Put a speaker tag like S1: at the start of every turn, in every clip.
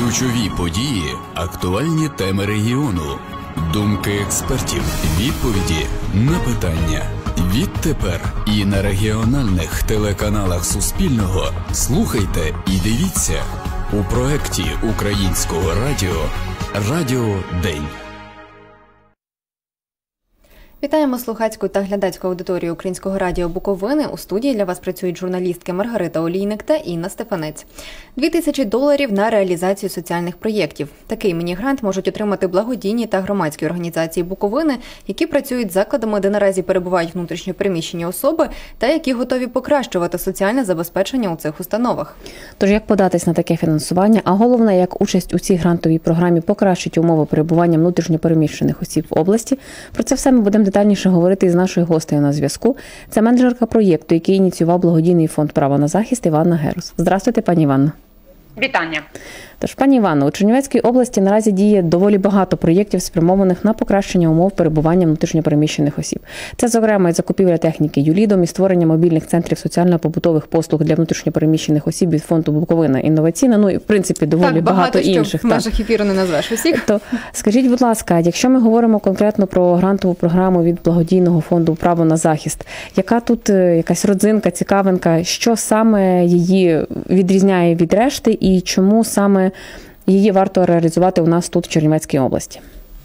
S1: Ключові події, актуальні теми регіону, думки експертів, відповіді на питання. Відтепер і на регіональних телеканалах Суспільного слухайте і дивіться у проєкті Українського радіо «Радіо День».
S2: Вітаємо слухацьку та глядацьку аудиторію Українського радіо Буковини. У студії для вас працюють журналістки Маргарита Олійник та Інна Стефанець. $2000 на реалізацію соціальних проєктів. Такий міні-грант можуть отримати благодійні та громадські організації Буковини, які працюють з закладами, де наразі перебувають внутрішньо переміщені особи, та які готові покращувати соціальне забезпечення у цих установах.
S3: Тож як податись на таке фінансування, а головне, як участь у цій грантовій програмі покращить умови перебування внутрішньо переміщених осіб в області, про це все ми будемо детальніше говорити із нашою гостею на зв'язку. Це менеджерка проєкту, який ініціював благодійний фонд «Право на захист» Іванна Герус. Здравствуйте, пані Іванно.
S4: Вітання.
S3: Тож, пані Іванно, у Чернівецькій області наразі діє доволі багато проєктів, спрямованих на покращення умов перебування внутрішньопереміщених осіб. Це, зокрема, і закупівля техніки ЮЛІДом, і створення мобільних центрів соціально-побутових послуг для внутрішньопереміщених осіб від фонду Буковина інноваційна, ну і, в принципі, доволі багато інших.
S2: В межах ефіру не назвеш усіх.
S3: То скажіть, будь ласка, якщо ми говоримо конкретно про грантову програму від благодійного фонду «Право на захист», яка тут якась родзинка, цікавинка, що саме її відрізняє від решти і чому саме її варто реалізувати у нас тут, в Чернівецькій області?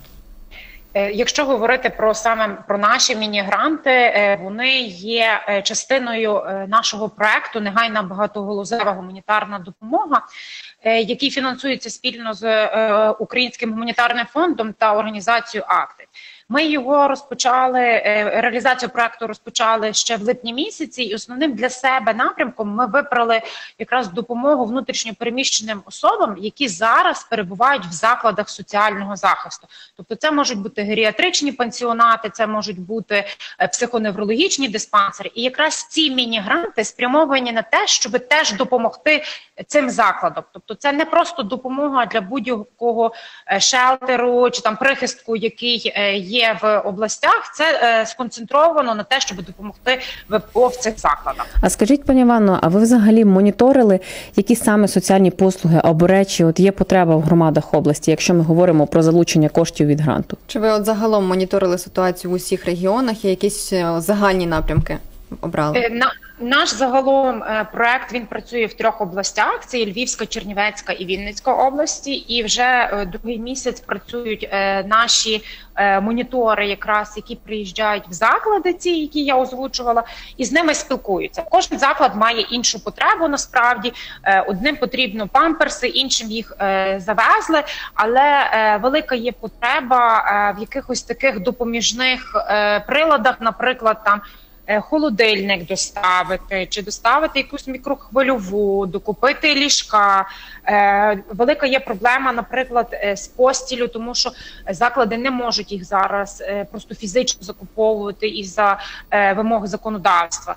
S4: Якщо говорити про наші міні-гранти, вони є частиною нашого проекту «Негайна багатогалузева гуманітарна допомога», який фінансується спільно з Українським гуманітарним фондом та організацією «Акти». Ми його розпочали, реалізацію проекту розпочали ще в липні місяці, і основним для себе напрямком ми вибрали якраз допомогу внутрішньопереміщеним особам, які зараз перебувають в закладах соціального захисту. Тобто це можуть бути геріатричні пансіонати, це можуть бути психоневрологічні диспансери. І якраз ці міні-гранти спрямовані на те, щоб теж допомогти цим закладам. Тобто це не просто допомога для будь-якого шелтеру чи там прихистку, який є в областях, це сконцентровано на те, щоб допомогти ВПО в цих закладах.
S3: А скажіть, пані Іванно, а ви взагалі моніторили, які саме соціальні послуги або речі є потреба в громадах області, якщо ми говоримо про залучення коштів від гранту?
S2: Чи ви загалом моніторили ситуацію в усіх регіонах і якісь загальні напрямки обрали?
S4: Наш загалом проект, він працює в 3 областях. Це є Львівська, Чернівецька і Вінницька області. І вже другий місяць працюють наші монітори, якраз які приїжджають в заклади ці, які я озвучувала, і з ними спілкуються. Кожен заклад має іншу потребу насправді. Одним потрібно памперси, іншим їх завезли, але велика є потреба в якихось таких допоміжних приладах, наприклад, там холодильник доставити, чи доставити якусь мікрохвильову, докупити ліжка. Велика є проблема, наприклад, з постілю, тому що заклади не можуть їх зараз просто фізично закуповувати із-за вимог законодавства.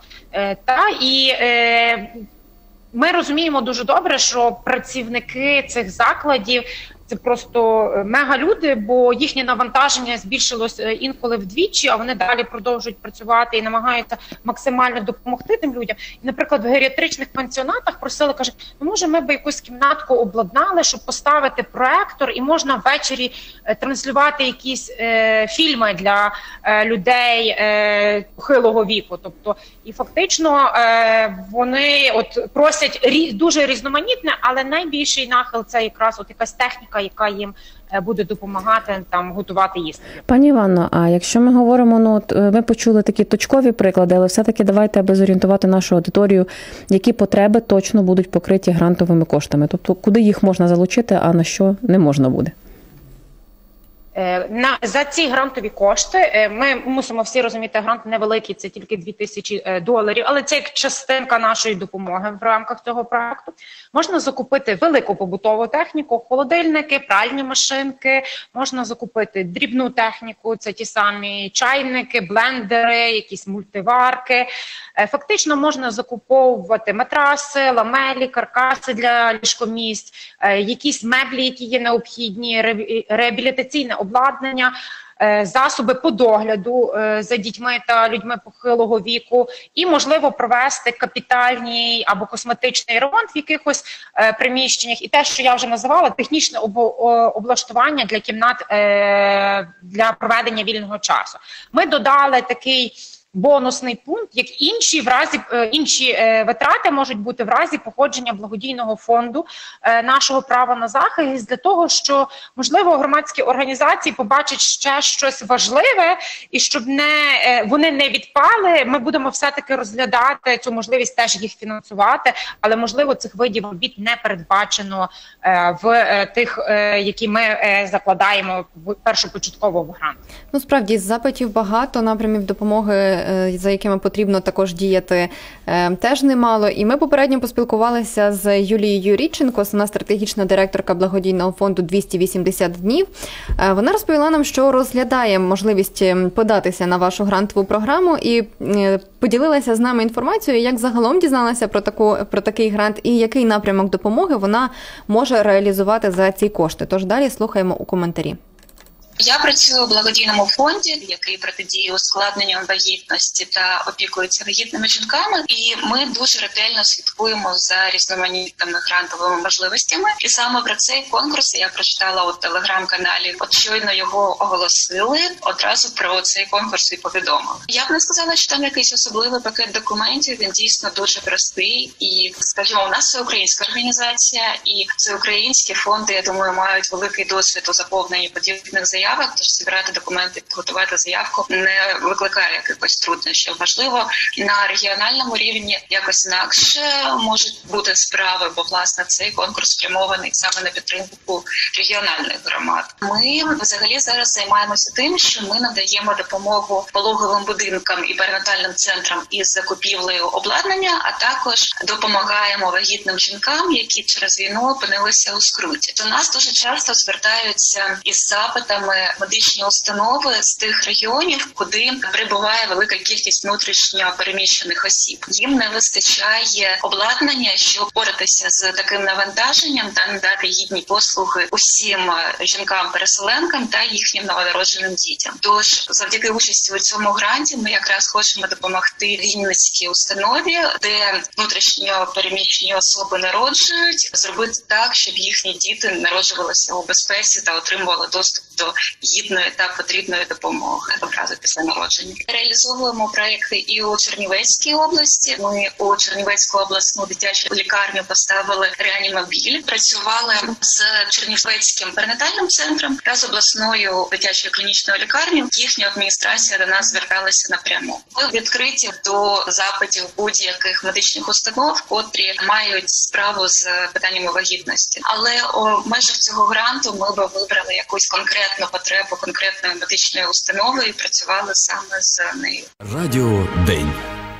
S4: Ми розуміємо дуже добре, що працівники цих закладів – це просто мегалюди, бо їхнє навантаження збільшилось інколи вдвічі, а вони далі продовжують працювати і намагаються максимально допомогти тим людям. І, наприклад, в геріатричних пансіонатах просили, кажуть, ну, може, ми б якусь кімнатку обладнали, щоб поставити проектор, і можна ввечері транслювати якісь фільми для людей похилого віку. Тобто, і фактично вони просять дуже різноманітне, але найбільший нахил – це якраз якась техніка, яка їм буде допомагати там готувати їсти.
S3: Пані Іванно, а якщо ми говоримо, ми почули такі точкові приклади, але все-таки давайте, аби зорієнтувати нашу аудиторію, які потреби точно будуть покриті грантовими коштами. Тобто, куди їх можна залучити, а на що не можна буде?
S4: За ці грантові кошти, ми мусимо всі розуміти, грант невеликий, це тільки $2000, але це як частинка нашої допомоги в рамках цього проекту. Можна закупити велику побутову техніку, холодильники, пральні машинки, можна закупити дрібну техніку, це ті самі чайники, блендери, якісь мультиварки. Фактично можна закуповувати матраси, ламелі, каркаси для ліжкомісць, якісь меблі, які є необхідні, реабілітаційне обладнання, засоби по догляду за дітьми та людьми похилого віку, і, можливо, провести капітальний або косметичний ремонт в якихось приміщеннях. І те, що я вже називала, технічне облаштування для кімнат для проведення вільного часу. Ми додали такий бонусний пункт, як інші витрати можуть бути в разі походження благодійного фонду нашого права на захист, для того, що, можливо, громадські організації побачать ще щось важливе, і щоб вони не відпали, ми будемо все-таки розглядати цю можливість теж їх фінансувати, але, можливо, цих видів робіт не передбачено в тих, які ми закладаємо першопочатково в грант.
S2: Ну, справді, запитів багато, напрямів допомоги, за якими потрібно також діяти, теж немало. І ми попередньо поспілкувалися з Юлією Рідченко, вона стратегічна директорка благодійного фонду «280 днів». Вона розповіла нам, що розглядає можливість податися на вашу грантову програму, і поділилася з нами інформацією, як загалом дізналася про такий грант і який напрямок допомоги вона може реалізувати за ці кошти. Тож далі слухаємо у коментарі.
S5: Я працюю у благодійному фонді, який протидіє ускладненням вагітності та опікується вагітними жінками. І ми дуже ретельно слідкуємо за різноманітними грантовими можливостями. І саме про цей конкурс я прочитала у телеграм-каналі. От щойно його оголосили, одразу про цей конкурс і повідомили. Я б не сказала, що там якийсь особливий пакет документів. Він дійсно дуже простий. І, скажімо, у нас це українська організація, і це українські фонди, я думаю, мають великий досвід у заповненні подібних заявок. Тож зібрати документи, підготувати заявку не викликає якихось труднощів. Важливо, на регіональному рівні якось інакше можуть бути справи, бо, власне, цей конкурс спрямований саме на підтримку регіональних громад. Ми взагалі зараз займаємося тим, що ми надаємо допомогу пологовим будинкам і перинатальним центрам із закупівлею обладнання, а також допомагаємо вагітним жінкам, які через війну опинилися у скруті. До нас дуже часто звертаються із запитами медичні установи з тих регіонів, куди прибуває велика кількість внутрішньо переміщених осіб. Їм не вистачає обладнання, щоб боротися з таким навантаженням та надати гідні послуги усім жінкам-переселенкам та їхнім новонародженим дітям. Тож, завдяки участі у цьому гранті, ми якраз хочемо допомогти Вінницькій установі, де внутрішньо переміщені особи народжують, зробити так, щоб їхні діти народжувалися у безпеці та отримували доступ до гідної та потрібної допомоги одразу після народження. Реалізовуємо проекти і у Чернівецькій області. Ми у Чернівецьку обласну дитячу лікарню поставили реанімобіль. Працювали з Чернівецьким перинатальним центром та з обласною дитячою клінічною лікарнею. Їхня адміністрація до нас зверталася напряму. Ми відкриті до запитів будь-яких медичних установ, котрі мають справу з питаннями вагітності. Але у межах цього гранту ми би вибрали якусь конкретну потребу конкретної медичної установи і працювали саме з нею.
S1: Радіо День.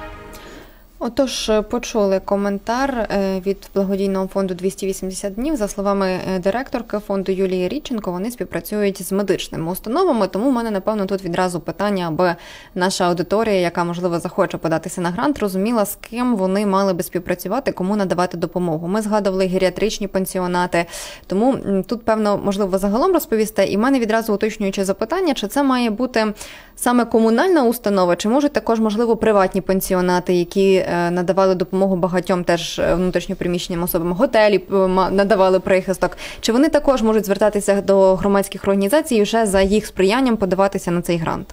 S2: Отож, почули коментар від благодійного фонду «280 днів». За словами директорки фонду Юлії Рідченко, вони співпрацюють з медичними установами, тому в мене, напевно, тут відразу питання, аби наша аудиторія, яка, можливо, захоче податися на грант, розуміла, з ким вони мали би співпрацювати, кому надавати допомогу. Ми згадували геріатричні пансіонати, тому тут, певно, можливо, загалом розповісти. І в мене відразу уточнююче запитання, чи це має бути саме комунальна установа, чи можуть також, можливо, приватні пансіонати, які надавали допомогу багатьом теж внутрішньопереміщеним особам, готелі надавали прихисток. Чи вони також можуть звертатися до громадських організацій і вже за їх сприянням подаватися на цей грант?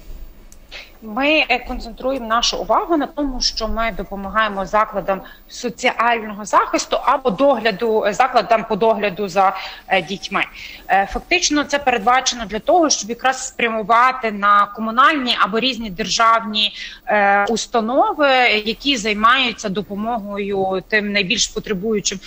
S4: Ми концентруємо нашу увагу на тому, що ми допомагаємо закладам соціального захисту або закладам по догляду за дітьми. Фактично це передбачено для того, щоб якраз спрямувати на комунальні або різні державні установи, які займаються допомогою тим найбільш потребуючим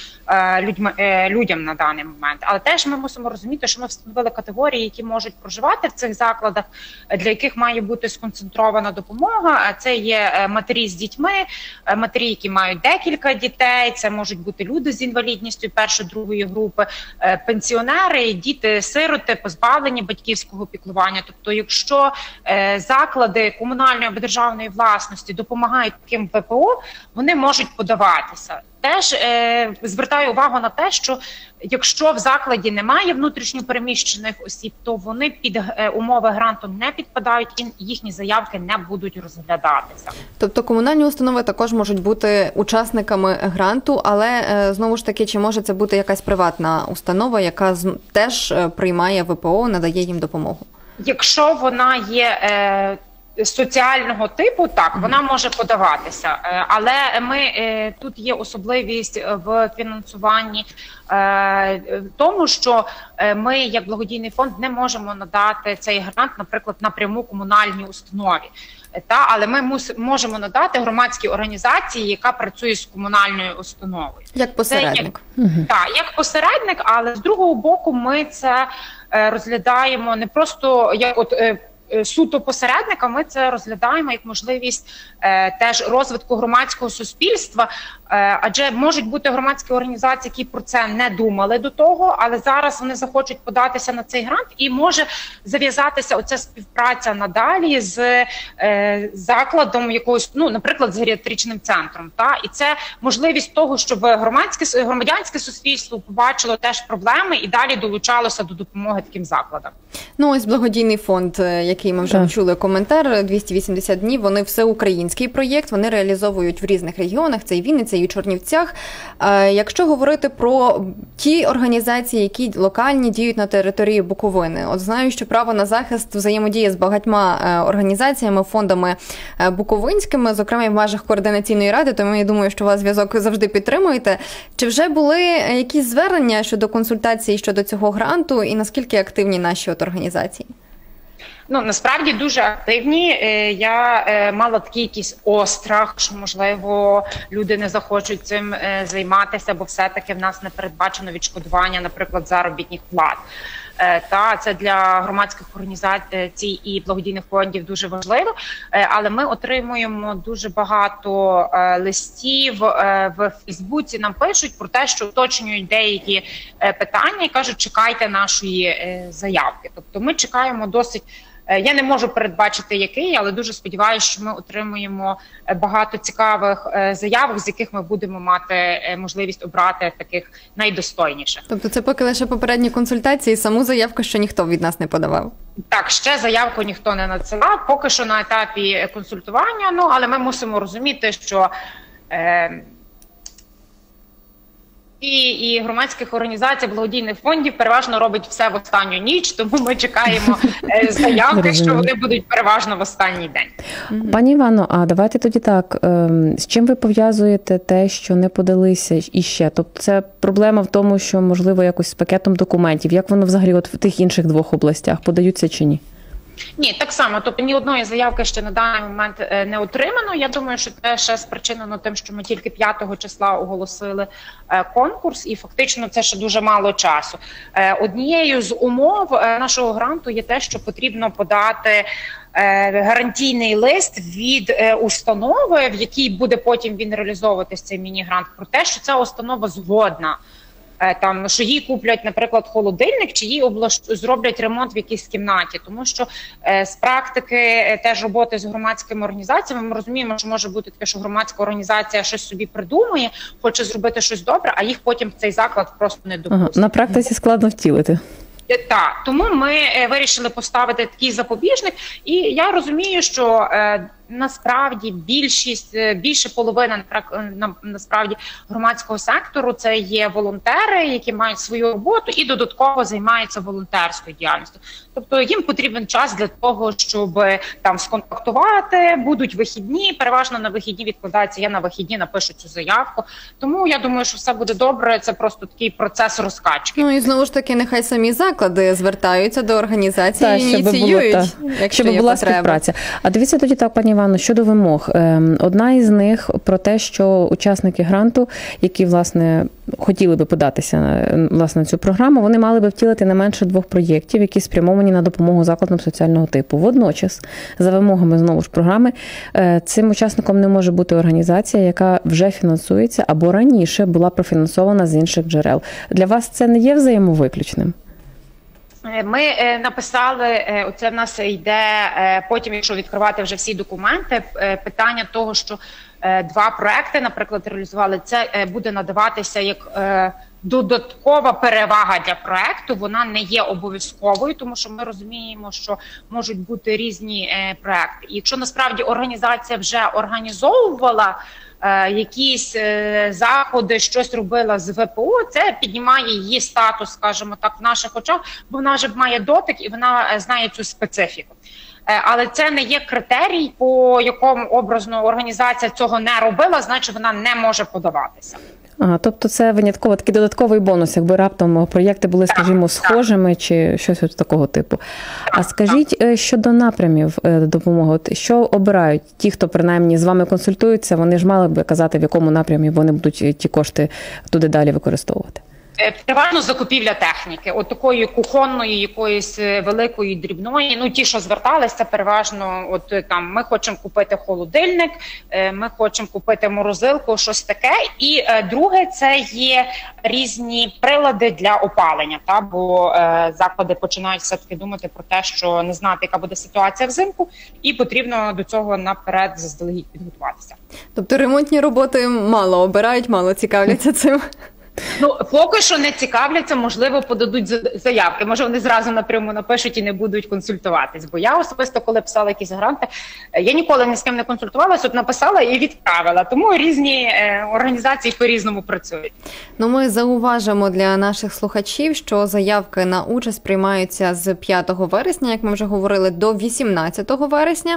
S4: людям на даний момент. Але теж ми мусимо розуміти, що ми встановили категорії, які можуть проживати в цих закладах, для яких має бути сконцентрована допомога. Це є матері з дітьми, матері, які мають декілька дітей, це можуть бути люди з інвалідністю першої-другої групи, пенсіонери, діти-сироти, позбавлені батьківського піклування. Тобто, якщо заклади комунальної або державної власності допомагають таким ВПО, вони можуть подаватися. теж звертаю увагу на те, що якщо в закладі немає внутрішньо переміщених осіб, то вони під умови гранту не підпадають і їхні заявки не будуть розглядатися.
S2: Тобто комунальні установи також можуть бути учасниками гранту, але знову ж таки, чи може це бути якась приватна установа, яка теж приймає ВПО, надає їм допомогу?
S4: Якщо вона є соціального типу, так, вона може подаватися, але тут є особливість в фінансуванні тому, що ми, як благодійний фонд, не можемо надати цей грант, наприклад, напряму комунальній установі. Але ми можемо надати громадській організації, яка працює з комунальною установою.
S2: Як посередник.
S4: Так, як посередник, але з другого боку ми це розглядаємо не просто як суто посередника, ми це розглядаємо як можливість теж розвитку громадського суспільства, адже можуть бути громадські організації, які про це не думали до того, але зараз вони захочуть податися на цей грант і може зав'язатися оця співпраця надалі з закладом якогось, наприклад, з геріатричним центром. І це можливість того, щоб громадянське суспільство побачило теж проблеми і далі долучалося до допомоги таким закладам.
S2: Ось благодійний фонд, який ми вже чули коментар, 280 днів, вони всеукраїнський проєкт, вони реалізовують в різних регіонах, це і Вінниця, і Чернівцях. Якщо говорити про ті організації, які локальні діють на території Буковини, знаю, що право на захист взаємодіє з багатьма організаціями, фондами буковинськими, зокрема і в межах координаційної ради, тому я думаю, що вас зв'язок завжди підтримуєте. Чи вже були якісь звернення щодо консультацій щодо цього гранту і наскільки активні наші організації?
S4: Насправді дуже активні. Я мала такий якийсь острах, що, можливо, люди не захочуть цим займатися, бо все-таки в нас не передбачено відшкодування, наприклад, заробітних плат. Це для громадських організацій і благодійних фондів дуже важливо, але ми отримуємо дуже багато листів в Фейсбуці, нам пишуть про те, що уточнюють деякі питання і кажуть, чекайте нашої заявки. Тобто ми чекаємо досить. Я не можу передбачити, який, але дуже сподіваюся, що ми отримуємо багато цікавих заявок, з яких ми будемо мати можливість обрати таких найдостойніших.
S2: Тобто це поки лише попередні консультації, саму заявку ще ніхто від нас не подавав?
S4: Так, ще заявку ніхто не надсилав, поки що на етапі консультування, але ми мусимо розуміти, що і громадських організацій, благодійних фондів переважно робить все в останню ніч, тому ми чекаємо заявки, що вони будуть переважно в останній день.
S3: Пані Івано, а давайте тоді так, з чим ви пов'язуєте те, що не подалися іще? Тобто це проблема в тому, що, можливо, якось з пакетом документів, як воно взагалі в тих інших двох областях, подаються чи ні?
S4: Ні, так само. Тобто ні одної заявки ще на даний момент не отримано. Я думаю, що це ще спричинено тим, що ми тільки 5 числа оголосили конкурс, і фактично це ще дуже мало часу. Однією з умов нашого гранту є те, що потрібно подати гарантійний лист від установи, в якій буде потім він реалізовуватись, цей міні-грант, про те, що ця установа згодна. Що їй куплять, наприклад, холодильник, чи їй зроблять ремонт в якійсь кімнаті. Тому що з практики теж роботи з громадськими організаціями ми розуміємо, що може бути таке, що громадська організація щось собі придумує, хоче зробити щось добре, а їх потім в цей заклад просто не допустять.
S3: На практиці складно втілити.
S4: Так, тому ми вирішили поставити такий запобіжник, і я розумію, що насправді більше половина насправді громадського сектору це є волонтери, які мають свою роботу і додатково займаються волонтерською діяльністю. Тобто їм потрібен час для того, щоб там сконтактувати, будуть вихідні, переважно на вихідні відкладається, я на вихідні напишу цю заявку. Тому я думаю, що все буде добре, це просто такий процес розкачки.
S2: І знову ж таки, нехай самі заклади звертаються до організації і ініціюють,
S3: щоб була співпраця. А дивіться тоді так, пані Івано, щодо вимог. Одна із них про те, що учасники гранту, які, власне, хотіли би податися на цю програму, вони мали би втілити не менше 2 проєктів, які спрямовані на допомогу закладам соціального типу. Водночас, за вимогами, знову ж, програми, цим учасником не може бути організація, яка вже фінансується або раніше була профінансована з інших джерел. Для вас це не є взаємовиключним?
S4: Ми написали, оце в нас йде потім, якщо відкривати вже всі документи, питання того, що 2 проекти, наприклад, реалізували, це буде надаватися як додаткова перевага для проекту, вона не є обов'язковою, тому що ми розуміємо, що можуть бути різні проекти. І якщо насправді організація вже організовувала якісь заходи, щось робила з ВПО, це піднімає її статус, скажімо так, в наших очах, бо вона вже має дотик і вона знає цю специфіку. Але це не є критерій, по якому образно організація цього не робила, значить вона не може подаватися.
S3: Тобто це винятково такий додатковий бонус, якби раптом проєкти були, скажімо, схожими чи щось от такого типу. А скажіть, щодо напрямів допомоги, от що обирають ті, хто принаймні з вами консультуються, вони ж мали б казати, в якому напрямі вони будуть ті кошти туди далі використовувати?
S4: Переважно закупівля техніки, от такої кухонної, якоїсь великої, дрібної. Ну, ті, що зверталися, це переважно, от там, ми хочемо купити холодильник, ми хочемо купити морозилку, щось таке. І друге, це є різні прилади для опалення, та, бо заклади починають все-таки думати про те, що не знати, яка буде ситуація взимку, і потрібно до цього наперед заздалегідь підготуватися.
S2: Тобто ремонтні роботи мало обирають, мало цікавляться цим?
S4: Ну, поки що не цікавляться, можливо, подадуть заявки. Може, вони зразу напряму напишуть і не будуть консультуватись. Бо я особисто, коли писала якісь гранти, я ніколи ні з ким не консультувалася, от написала і відправила. Тому різні організації по-різному працюють.
S2: Ну, ми зауважимо для наших слухачів, що заявки на участь приймаються з 5 вересня, як ми вже говорили, до 18 вересня,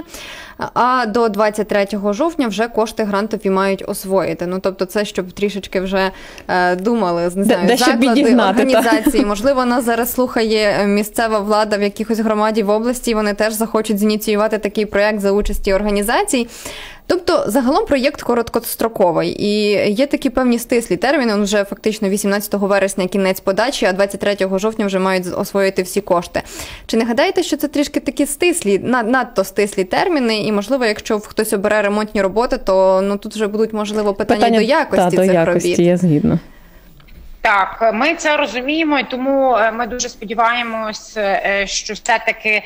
S2: а до 23 жовтня вже кошти грантові мають освоїти. Ну, тобто це, щоб трішечки вже думали, не знаю, заклади, організації. Та? Можливо, нас зараз слухає місцева влада в якихось громаді в області, вони теж захочуть зініціювати такий проєкт за участі організацій. Тобто, загалом проєкт короткостроковий і є такі певні стислі терміни, вже фактично 18 вересня кінець подачі, а 23 жовтня вже мають освоїти всі кошти. Чи не гадаєте, що це трішки такі стислі, надто стислі терміни, і, можливо, якщо хтось обере ремонтні роботи, то ну, тут вже будуть, можливо, питання до якості цих робіт?
S3: Я згідна.
S4: Так, ми це розуміємо, і тому ми дуже сподіваємось, що все-таки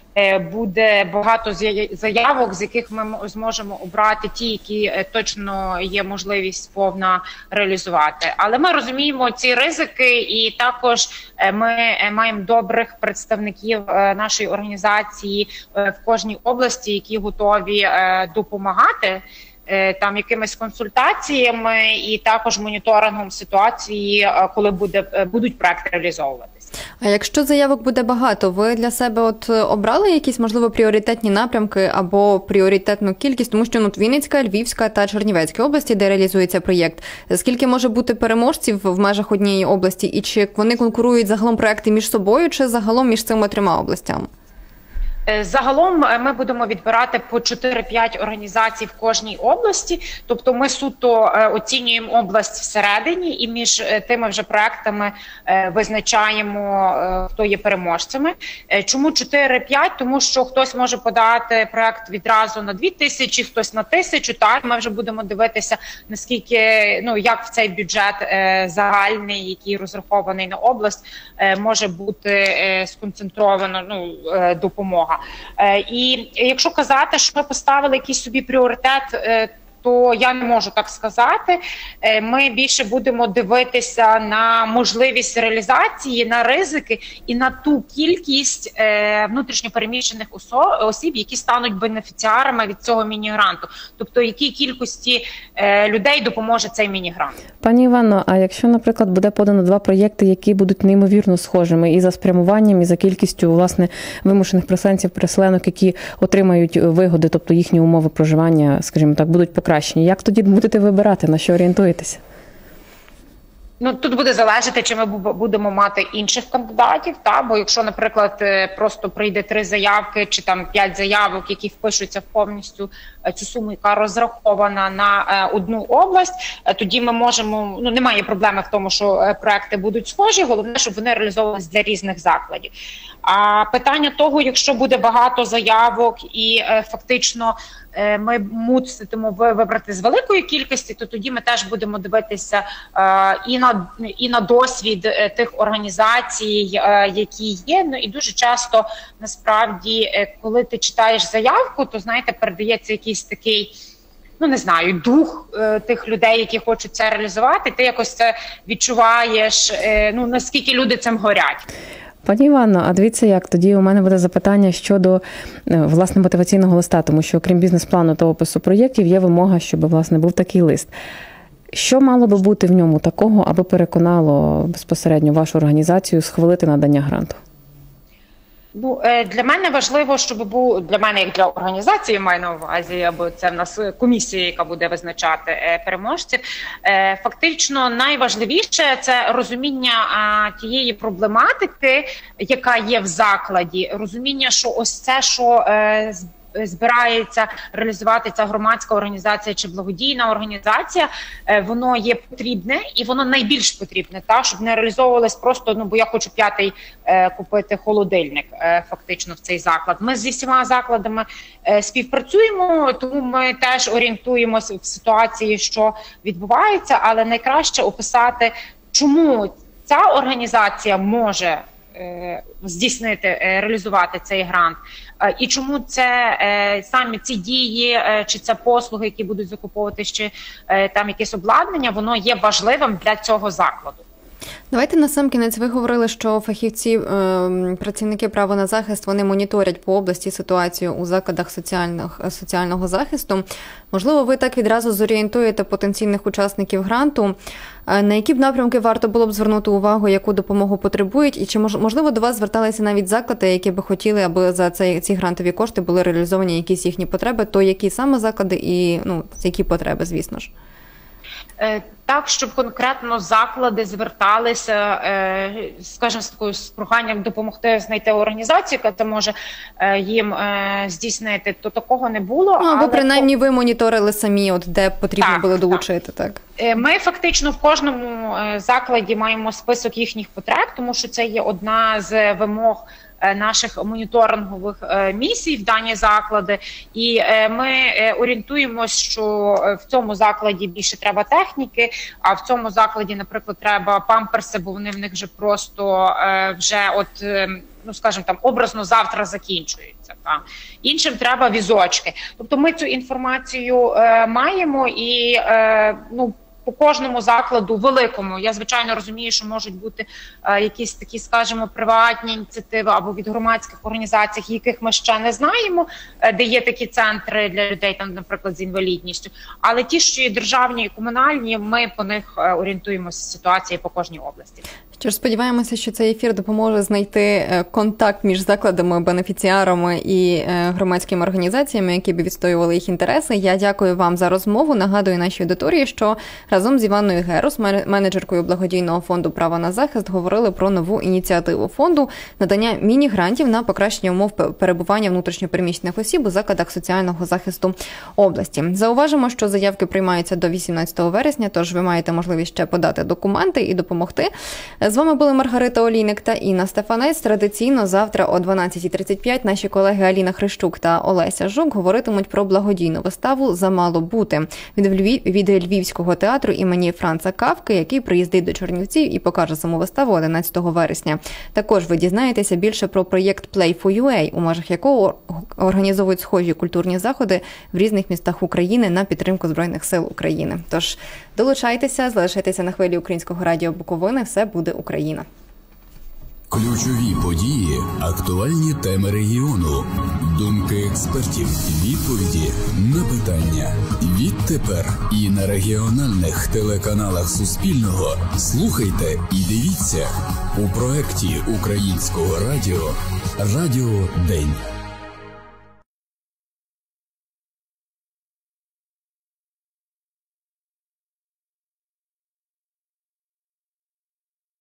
S4: буде багато заявок, з яких ми зможемо обрати ті, які точно є можливість повна реалізувати. Але ми розуміємо ці ризики, і також ми маємо добрих представників нашої організації в кожній області, які готові допомагати там якимись консультаціями і також моніторингом ситуації, коли будуть проекти реалізовуватися.
S2: А якщо заявок буде багато, ви для себе от обрали якісь, можливо, пріоритетні напрямки або пріоритетну кількість? Тому що Вінницька, Львівська та Чернівецька області, де реалізується проєкт, скільки може бути переможців в межах однієї області? І чи вони конкурують загалом проекти між собою, чи загалом між цими 3 областями?
S4: Загалом ми будемо відбирати по 4-5 організацій в кожній області, тобто ми суто оцінюємо область всередині і між тими вже проектами визначаємо, хто є переможцями. Чому 4-5? Тому що хтось може подати проект відразу на 2000, хтось на 1000, так, ми вже будемо дивитися, наскільки, ну, як в цей бюджет загальний, який розрахований на область, може бути сконцентровано, ну, допомога. І якщо казати, що ми поставили якийсь собі пріоритет, то я не можу так сказати. Ми більше будемо дивитися на можливість реалізації, на ризики і на ту кількість внутрішньопереміщених осіб, які стануть бенефіціарами від цього міні-гранту. Тобто, якій кількості людей допоможе цей міні-грант.
S3: Пані Івано, а якщо, наприклад, буде подано 2 проєкти, які будуть неймовірно схожими і за спрямуванням, і за кількістю, власне, вимушених переселенок, які отримають вигоди, тобто їхні умови проживання, скажімо так, будуть покращені, як тоді будете вибирати, на що орієнтуєтеся?
S4: Ну, тут буде залежати, чи ми будемо мати інших кандидатів, та? Бо якщо, наприклад, просто прийде 3 заявки чи там 5 заявок, які впишуться в повністю цю суму, яка розрахована на одну область, тоді ми можемо, ну, немає проблеми в тому, що проекти будуть схожі, головне, щоб вони реалізовувалися для різних закладів. А питання того, якщо буде багато заявок і фактично ми мусимо вибрати з великої кількості, то тоді ми теж будемо дивитися і на і на досвід тих організацій, які є. Ну і дуже часто, насправді, коли ти читаєш заявку, то, знаєте, передається якийсь такий, ну, не знаю, дух тих людей, які хочуть це реалізувати. Ти якось це відчуваєш, ну, наскільки люди цим горять.
S3: Пані Іванно, а дивіться як, тоді у мене буде запитання щодо, власне, мотиваційного листа, тому що окрім бізнес-плану та опису проєктів є вимога, щоб, власне, був такий лист. Що мало би бути в ньому такого, аби переконало безпосередньо вашу організацію схвалити надання гранту?
S4: Ну, для мене важливо, щоб був, для мене як для організації, маю на увазі, або це в нас комісія, яка буде визначати переможців. Фактично найважливіше – це розуміння тієї проблематики, яка є в закладі, розуміння, що ось це, що збирається реалізувати ця громадська організація чи благодійна організація, воно є потрібне і воно найбільш потрібне, щоб не реалізовувалось просто, бо я хочу 5-й купити холодильник фактично в цей заклад. Ми зі всіма закладами співпрацюємо, тому ми теж орієнтуємося в ситуації, що відбувається, але найкраще описати, чому ця організація може здійснити, реалізувати цей грант. І чому це самі ці дії, чи це послуги, які будуть закуповувати, чи там якесь обладнання, воно є важливим для цього закладу.
S2: Давайте насамкінець, ви говорили, що фахівці, працівники права на захист, вони моніторять по області ситуацію у закладах соціального захисту. Можливо, ви так відразу зорієнтуєте потенційних учасників гранту, на які б напрямки варто було б звернути увагу, яку допомогу потребують, і чи можливо до вас зверталися навіть заклади, які би хотіли, аби за ці грантові кошти були реалізовані якісь їхні потреби, то які саме заклади і які потреби, звісно ж?
S4: Так, щоб конкретно заклади зверталися, скажімо, з проханням допомогти знайти організацію, яка це може їм здійснити, то такого не було.
S2: Або принаймні ви моніторили самі, де потрібно було долучити. Так.
S4: Ми фактично в кожному закладі маємо список їхніх потреб, тому що це є одна з вимог наших моніторингових місій в дані заклади, і ми орієнтуємося, що в цьому закладі більше треба техніки, а в цьому закладі, наприклад, треба памперси, бо вони в них вже просто скажімо, там образно завтра закінчуються. Іншим треба візочки. Тобто ми цю інформацію маємо і по кожному закладу великому. Я, звичайно, розумію, що можуть бути якісь такі, скажімо, приватні ініціативи або від громадських організацій, яких ми ще не знаємо, де є такі центри для людей, там, наприклад, з інвалідністю. Але ті, що є державні і комунальні, ми по них орієнтуємося з ситуації по кожній області.
S2: Що ж, сподіваємося, що цей ефір допоможе знайти контакт між закладами, бенефіціарами і громадськими організаціями, які б відстоювали їх інтереси. Я дякую вам за розмову. Нагадую нашій аудиторії, що разом з Іванною Герус, менеджеркою благодійного фонду «Право на захист», говорили про нову ініціативу фонду надання міні-грантів на покращення умов перебування внутрішньопереміщених осіб у закладах соціального захисту області. Зауважимо, що заявки приймаються до 18 вересня, тож ви маєте можливість ще подати документи і допомогти. З вами були Маргарита Олійник та Інна Стефанець. Традиційно завтра о 12:35 наші колеги Аліна Хрищук та Олеся Жук говоритимуть про благодійну виставу «Замало бути» від Львівського театру імені Франца Кафки, який приїздить до Чернівців і покаже саму виставу 11 вересня. Також ви дізнаєтеся більше про проєкт Play4UA, у межах якого організовують схожі культурні заходи в різних містах України на підтримку Збройних сил України. Тож долучайтеся, залишайтеся на хвилі Українського радіо Буковини. Все буде Україна.
S1: Ключові події, актуальні теми регіону, думки експертів, відповіді на питання. Відтепер і на регіональних телеканалах Суспільного слухайте і дивіться у проєкті Українського радіо «Радіо День».